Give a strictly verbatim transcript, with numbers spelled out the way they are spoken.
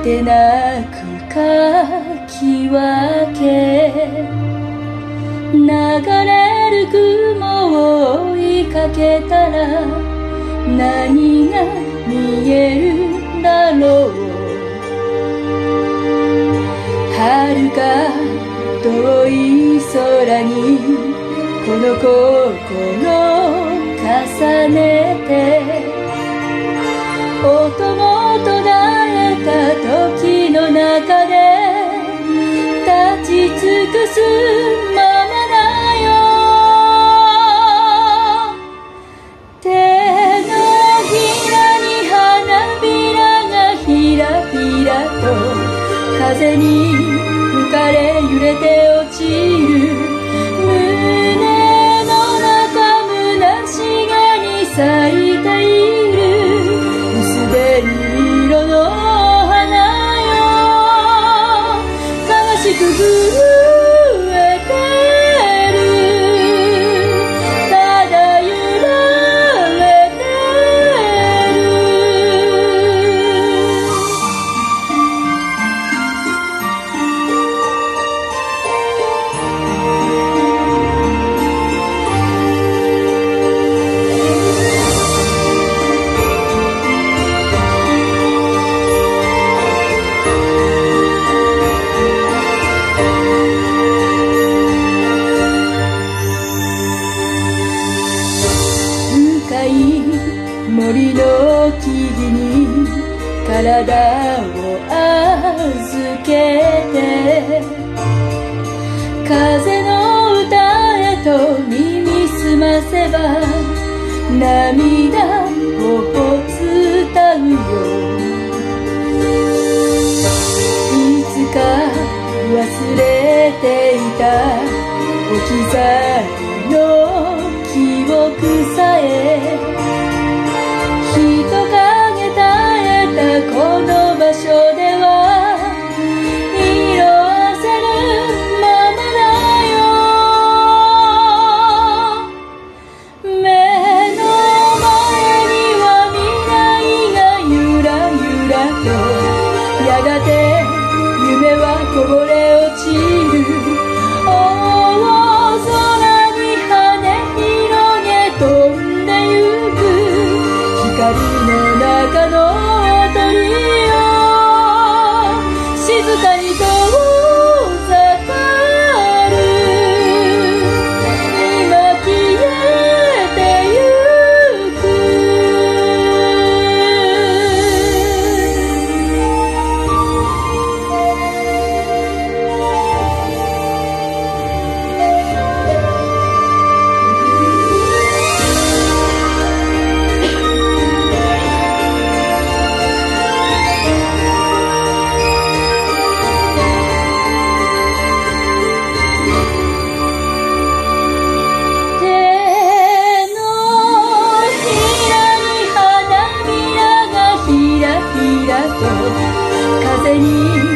てなくかき分け、流れる雲を追いかけたら何が見えるだろう。遥か遠い空にこの心重ねて、音も途絶えた時の中で立ち尽くすままだよ。手のひらに花びらがひらひらと風に浮かれ揺れて落ちる。胸の中虚しげに咲いている薄紅色の花よ。悲しく震えてる、ただ揺られて森の木々に体を預けて、風の歌へと耳すませば涙を伝うよ。いつか忘れていた置き去りの記憶さえ人影絶えたこの場所では色あせるままだよ。目の前には未来がゆらゆらと、やがて夢はこぼれ落ちる。大空に羽広げ飛んでゆく光の中の鳥よ、静かに遠ざかる。今消えてゆく。風に